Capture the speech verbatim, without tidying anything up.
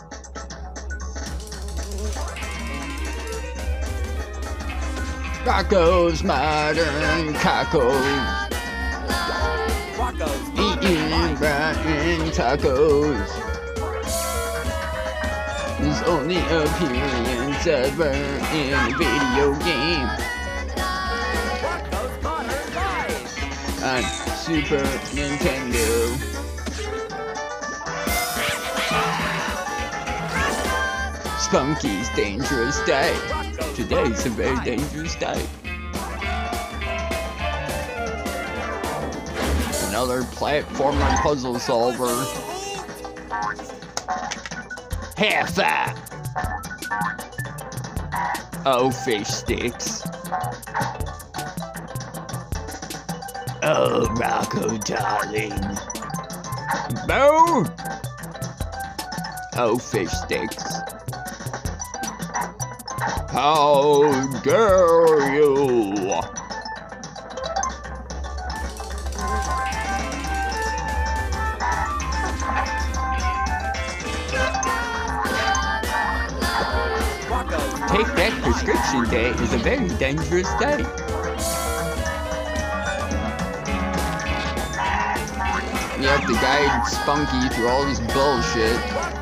Rocko's modern tacos. Rocko's Eating rotten tacos. His only appearance ever in a video game. Rocko's modern life. On Super Nintendo. Spunky's dangerous day. Today's a very dangerous day. Another platformer puzzle solver. Half that. Oh, fish sticks. Oh, Rocko, darling. Boo! Oh, fish sticks. How dare you! Take that prescription day is a very dangerous day. You have to guide Spunky through all this bullshit.